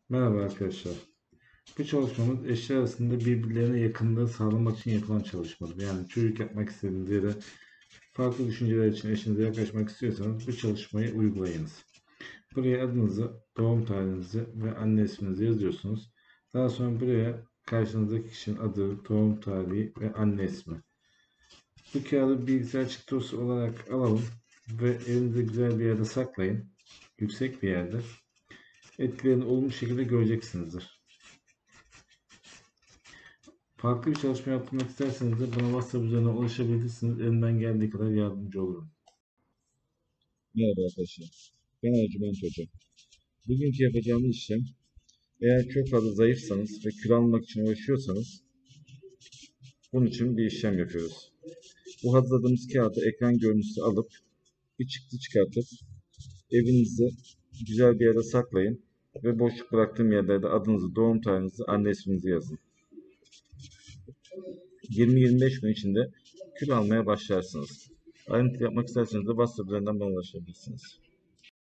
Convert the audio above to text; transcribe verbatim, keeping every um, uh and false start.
Merhaba arkadaşlar. Bu çalışmamız eşler arasında birbirlerine yakınlığı sağlamak için yapılan çalışmadır. Yani çocuk yapmak istediğiniz ya da farklı düşünceler için eşinize yaklaşmak istiyorsanız bu çalışmayı uygulayınız. Buraya adınızı, doğum tarihinizi ve anne isminizi yazıyorsunuz. Daha sonra buraya karşınızdaki kişinin adı, doğum tarihi ve anne ismi. Bu kağıdı bilgisayar çıktısı olarak alalım ve elinizde güzel bir yerde saklayın. Yüksek bir yerde. Etkilerini olumlu şekilde göreceksinizdir. Farklı bir çalışma yaptırmak isterseniz de bana WhatsApp üzerinden ulaşabilirsiniz. Elimden geldiği kadar yardımcı olurum. Merhaba arkadaşlar. Ben Ercüment Hoca. Bugünkü yapacağımız işlem, eğer çok fazla zayıfsanız ve kilo almak için uğraşıyorsanız bunun için bir işlem yapıyoruz. Bu hazırladığımız kağıdı ekran görüntüsü alıp bir çıktı çıkartıp evinizi güzel bir yere saklayın ve boşluk bıraktığım yerlerde adınızı, doğum tarihinizi, anne isminizi yazın. yirmi yirmi beş gün içinde kilo almaya başlarsınız. Ayrıntı yapmak isterseniz de WhatsApp üzerinden bana ulaşabilirsiniz.